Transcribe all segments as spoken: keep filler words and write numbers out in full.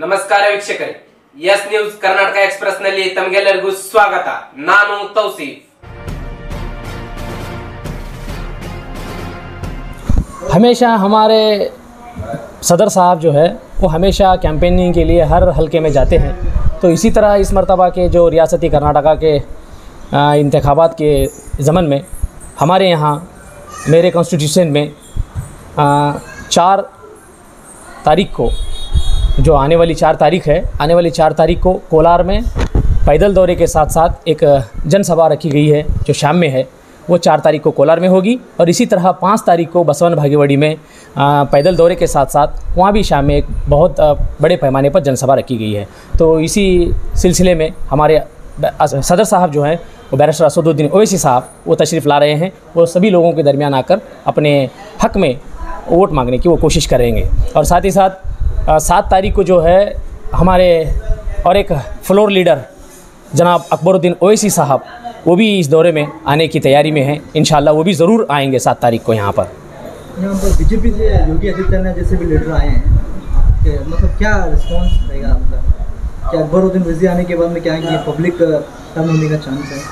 ನಮಸ್ಕಾರ ವೀಕ್ಷಕರೇ, S news Karnataka express ನಲ್ಲಿ ತಮಗೆಲ್ಲರಿಗೂ ಸ್ವಾಗತ. ನಾನು ತೌಸೀಫ್. हमेशा हमारे सदर साहब जो है वो हमेशा कैंपेनिंग के लिए हर हलके में जाते हैं। तो इसी तरह इस मरतबा के जो रियासती कर्नाटका के इंतखाबात के ज़मन में हमारे यहाँ मेरे कॉन्स्टिट्यूशन में आ, चार तारीख को जो आने वाली चार तारीख है आने वाली चार तारीख को कोलार में पैदल दौरे के साथ साथ एक जनसभा रखी गई है जो शाम में है। वो चार तारीख को कोलार में होगी और इसी तरह पाँच तारीख को बसवन भागीवाड़ी में आ, पैदल दौरे के साथ साथ वहाँ भी शाम में एक बहुत आ, बड़े पैमाने पर जनसभा रखी गई है। तो इसी सिलसिले में हमारे सदर साहब जो हैं वो बैरिस्टर असदुद्दीन ओवैसी साहब वो तशरीफ़ ला रहे हैं। वो सभी लोगों के दरमियान आकर अपने हक़ में वोट मांगने की वो कोशिश करेंगे। और साथ ही साथ सात तारीख को जो है हमारे और एक फ्लोर लीडर जनाब अकबरुद्दीन ओवैसी साहब वो भी इस दौरे में आने की तैयारी में हैं। इंशाअल्लाह वो भी ज़रूर आएंगे सात तारीख को यहाँ पर। यहाँ पर बीजेपी से योगी आदित्यनाथ जैसे भी लीडर आए हैं, मतलब क्या रिस्पांस रहेगा? मतलब क्या अकबरुद्दीन ओवैसी आने के बाद में क्या है पब्लिक टर्न होने का चांस है?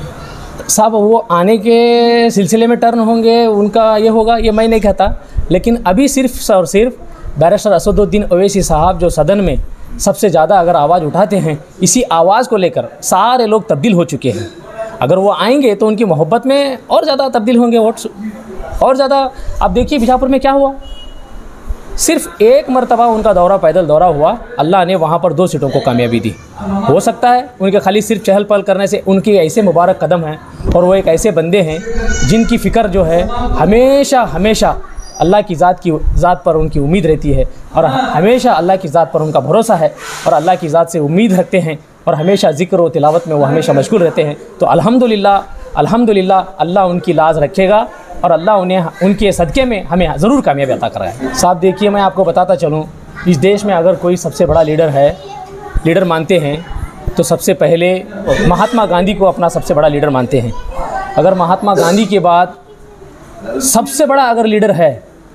साहब वो आने के सिलसिले में टर्न होंगे, उनका ये होगा ये मैं नहीं कहता, लेकिन अभी सिर्फ और सिर्फ बैरिस्टर असदुद्दीन ओवैसी साहब जो सदन में सबसे ज़्यादा अगर आवाज़ उठाते हैं, इसी आवाज़ को लेकर सारे लोग तब्दील हो चुके हैं। अगर वो आएंगे तो उनकी मोहब्बत में और ज़्यादा तब्दील होंगे वोट्स और ज़्यादा। अब देखिए बीजापुर में क्या हुआ, सिर्फ एक मरतबा उनका दौरा पैदल दौरा हुआ, अल्लाह ने वहाँ पर दो सीटों को कामयाबी दी। हो सकता है उनके खाली सिर्फ चहल पहल करने से, उनके ऐसे मुबारक कदम हैं और वो एक ऐसे बंदे हैं जिनकी फ़िक्र जो है हमेशा हमेशा अल्लाह की ज़ात की ज़ात पर उनकी उम्मीद रहती है और हमेशा अल्लाह की ज़ात पर उनका भरोसा है और अल्लाह की ज़ात से उम्मीद रखते हैं और हमेशा ज़िक्र व तिलावत में वो हमेशा मशगूल रहते हैं। तो अल्हम्दुलिल्लाह अल्हम्दुलिल्लाह अल्लाह उनकी लाज रखेगा और अल्लाह उन्हें उनके सदक़े में हमें ज़रूर कामयाबी अता कराए। साहब देखिए, मैं आपको बताता चलूँ, इस देश में अगर कोई सबसे बड़ा लीडर है, लीडर मानते हैं तो सबसे पहले महात्मा गांधी को अपना सबसे बड़ा लीडर मानते हैं। अगर महात्मा गांधी के बाद सबसे बड़ा अगर लीडर है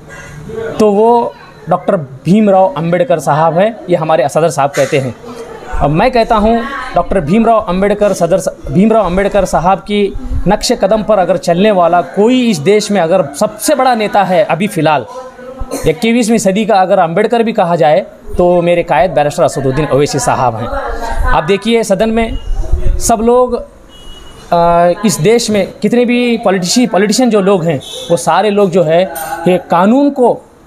तो वो डॉक्टर भीमराव अंबेडकर साहब है, ये हमारे सदर साहब कहते हैं। अब मैं कहता हूँ डॉक्टर भीमराव अंबेडकर सदर भीमराव अंबेडकर साहब की नक्श कदम पर अगर चलने वाला कोई इस देश में अगर सबसे बड़ा नेता है अभी फ़िलहाल इक्कीसवीं सदी का अगर अंबेडकर भी कहा जाए तो मेरे कायद बैरिस्टर असदुद्दीन ओवैसी साहब हैं। आप देखिए सदन में सब लोग आ, इस देश में कितने भी पॉलिटिशी पॉलिटिशियन जो लोग हैं वो सारे लोग जो है ये कानून को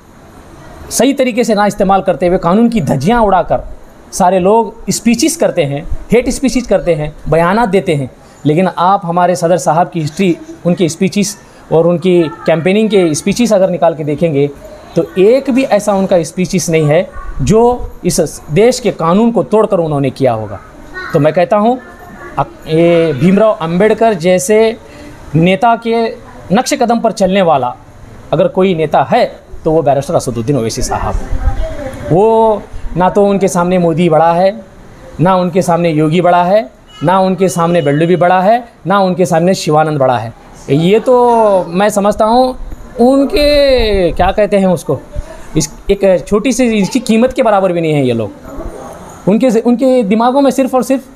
सही तरीके से ना इस्तेमाल करते हुए कानून की धज्जियाँ उड़ाकर सारे लोग स्पीचेस करते हैं, हेट स्पीचेस करते हैं, बयानात देते हैं। लेकिन आप हमारे सदर साहब की हिस्ट्री, उनके स्पीचेस और उनकी कैंपेनिंग के स्पीचेस अगर निकाल के देखेंगे तो एक भी ऐसा उनका स्पीचेस नहीं है जो इस देश के कानून को तोड़कर उन्होंने किया होगा। तो मैं कहता हूँ ये भीमराव अंबेडकर जैसे नेता के नक्श कदम पर चलने वाला अगर कोई नेता है तो वो बैरिस्टर असदुद्दीन ओवैसी साहब। वो ना तो उनके सामने मोदी बड़ा है, ना उनके सामने योगी बड़ा है, ना उनके सामने बेल्लू भी बड़ा है, ना उनके सामने शिवानंद बड़ा है। ये तो मैं समझता हूँ उनके क्या कहते हैं उसको, इस एक छोटी सी इसकी कीमत के बराबर भी नहीं है ये लोग। उनके उनके दिमागों में सिर्फ़ और सिर्फ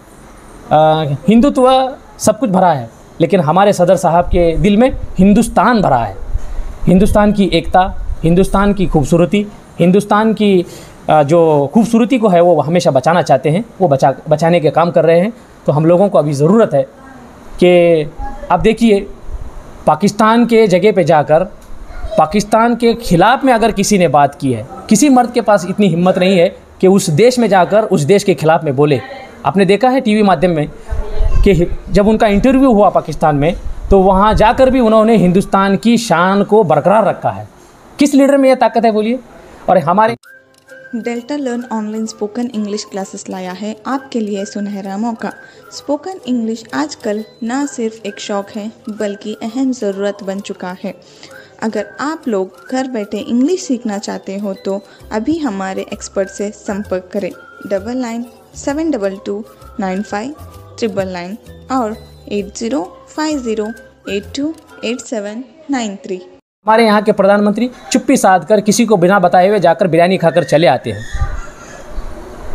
हिंदुत्व सब कुछ भरा है, लेकिन हमारे सदर साहब के दिल में हिंदुस्तान भरा है। हिंदुस्तान की एकता, हिंदुस्तान की खूबसूरती, हिंदुस्तान की जो खूबसूरती को है वो हमेशा बचाना चाहते हैं, वो बचा बचाने के काम कर रहे हैं। तो हम लोगों को अभी ज़रूरत है कि आप देखिए पाकिस्तान के जगह पे जाकर पाकिस्तान के ख़िलाफ़ में अगर किसी ने बात की है, किसी मर्द के पास इतनी हिम्मत नहीं है कि उस देश में जाकर उस देश के ख़िलाफ़ में बोले। आपने देखा है टीवी माध्यम में कि जब उनका इंटरव्यू हुआ पाकिस्तान में तो वहाँ जाकर भी उन्होंने हिंदुस्तान की शान को बरकरार रखा है। किस लीडर में यह ताकत है बोलिए? और हमारे Delta learn online spoken English classes लाया है आपके लिए सुनहरा मौका। स्पोकन इंग्लिश आजकल ना सिर्फ एक शौक़ है बल्कि अहम ज़रूरत बन चुका है। अगर आप लोग घर बैठे इंग्लिश सीखना चाहते हो तो अभी हमारे एक्सपर्ट से संपर्क करें double nine seven double two nine five triple nine और eight zero five zero eight two eight seven nine three. हमारे यहाँ के प्रधानमंत्री चुप्पी साध कर किसी को बिना बताए हुए जाकर बिरयानी खाकर चले आते हैं।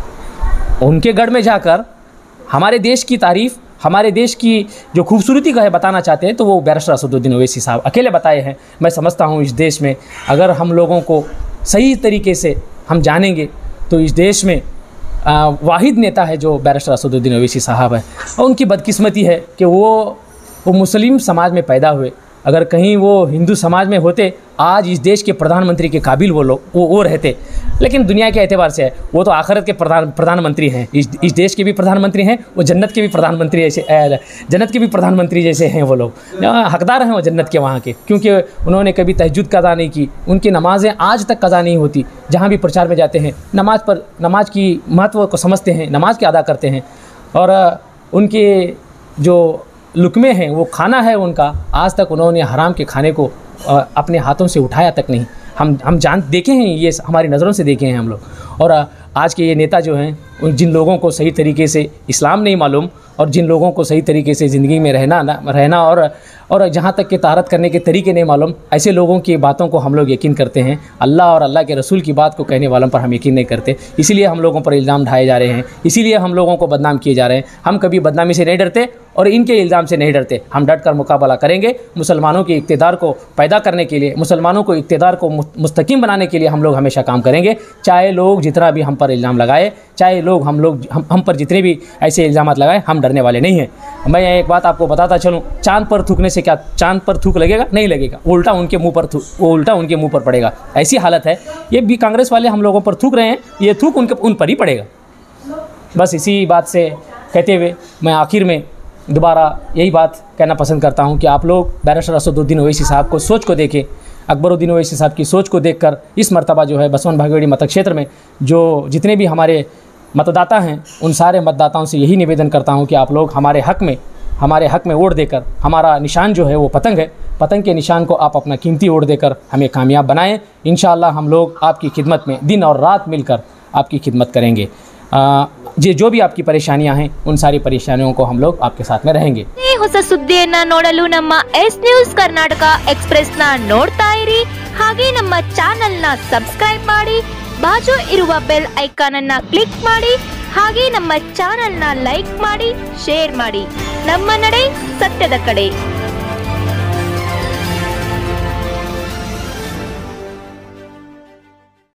उनके गढ़ में जाकर हमारे देश की तारीफ़, हमारे देश की जो खूबसूरती का है बताना चाहते हैं, तो वो बैरिस्टर असदुद्दीन ओवैसी साहब अकेले बताए हैं। मैं समझता हूँ इस देश में अगर हम लोगों को सही तरीके से हम जानेंगे तो इस देश में वाहिद नेता है जो बैरिस्टर असदुद्दीन ओवैसी साहब है। और उनकी बदकिस्मती है कि वो वो मुस्लिम समाज में पैदा हुए। अगर कहीं वो हिंदू समाज में होते आज इस देश के प्रधानमंत्री के काबिल वो लोग वो वो रहते। लेकिन दुनिया के एतबार से है वो तो आखिरत के प्रधान प्रधानमंत्री हैं, इस इस देश के भी प्रधानमंत्री हैं, वो जन्नत के भी प्रधानमंत्री ऐसे जन्नत के भी प्रधानमंत्री जैसे हैं। वो लोग हकदार हैं वो जन्नत के वहाँ के, क्योंकि उन्होंने कभी तहज्जुद कज़ा नहीं की, उनकी नमाज़ें आज तक कज़ा नहीं होती। जहाँ भी प्रचार में जाते हैं नमाज पर नमाज की महत्व को समझते हैं, नमाज के अदा करते हैं। और उनके जो लुकमे हैं वो खाना है उनका, आज तक उन्होंने हराम के खाने को अपने हाथों से उठाया तक नहीं। हम हम जान देखे हैं, ये हमारी नज़रों से देखे हैं हम लोग। और आज के ये नेता जो हैं जिन लोगों को सही तरीके से इस्लाम नहीं मालूम और जिन लोगों को सही तरीके से ज़िंदगी में रहना ना रहना और और जहाँ तक के तारत करने के तरीके नहीं मालूम, ऐसे लोगों की बातों को हम लोग यकीन करते हैं। अल्लाह और अल्लाह के रसूल की बात को कहने वालों पर हम यकीन नहीं करते, इसीलिए हम लोगों पर इल्ज़ाम ढाए जा रहे हैं, इसीलिए हम लोगों को बदनाम किए जा रहे हैं। हम कभी बदनामी से नहीं डरते और इनके इल्ज़ाम से नहीं डरते। हम डट कर मुकाबला करेंगे। मुसलमानों के इक़्तिदार को पैदा करने के लिए, मुसलमानों को इक़्तिदार को मुस्तकीम बनाने के लिए हम लोग हमेशा काम करेंगे। चाहे लोग जितना भी हम पर इल्ज़ाम लगाए, चाहे लोग हम लोग हम हम पर जितने भी ऐसे इल्ज़ाम लगाए, हम डरने वाले नहीं हैं। मैं एक बात आपको बताता चलूँ, चाँद पर थूकने से क्या चाँद पर थूक लगेगा? नहीं लगेगा, उल्टा उनके मुंह पर थूक वो उल्टा उनके मुंह पर पड़ेगा। ऐसी हालत है। ये भी कांग्रेस वाले हम लोगों पर थूक रहे हैं, ये थूक उनके उन पर ही पड़ेगा। बस इसी बात से कहते हुए मैं आखिर में दोबारा यही बात कहना पसंद करता हूँ कि आप लोग बैरिस्टर असदुद्दीन ओवैसी साहब को सोच को देखें, अकबरुद्दीन ओवैसी साहब की सोच को देखकर इस मर्तबा जो है बसवन भागेड़ी मत क्षेत्र में जो जितने भी हमारे मतदाता हैं उन सारे मतदाताओं से यही निवेदन करता हूँ कि आप लोग हमारे हक़ में हमारे हक़ में वोट देकर, हमारा निशान जो है वो पतंग है, पतंग के निशान को आप अपना कीमती वोट देकर हमें कामयाब बनाएं। इंशाअल्लाह हम लोग आपकी खिदमत में दिन और रात मिलकर आपकी खिदमत करेंगे। जे जो भी आपकी परेशानियां हैं उन सारी परेशानियों को हम लोग आपके साथ में रहेंगे। ಹೊಸ ಸುದ್ದಿಯನ್ನ ನೋಡಲು ನಮ್ಮ ಎಸ್ ನ್ಯೂಸ್ ಕರ್ನಾಟಕ ಎಕ್ಸ್‌ಪ್ರೆಸ್ ನ ನೋಡ್ತಾ ಇರಿ, ಹಾಗೆ ನಮ್ಮ ಚಾನೆಲ್ ನ ಸಬ್ಸ್ಕ್ರೈಬ್ ಮಾಡಿ, ಬಾಜು ಇರುವ ಬೆಲ್ ಐಕಾನ್ ಅನ್ನ ಕ್ಲಿಕ್ ಮಾಡಿ, ಹಾಗೆ ನಮ್ಮ ಚಾನೆಲ್ ನ ಲೈಕ್ ಮಾಡಿ, ಶೇರ್ ಮಾಡಿ. ನಮ್ಮ ನಡೆ ಸತ್ಯದ ಕಡೆ.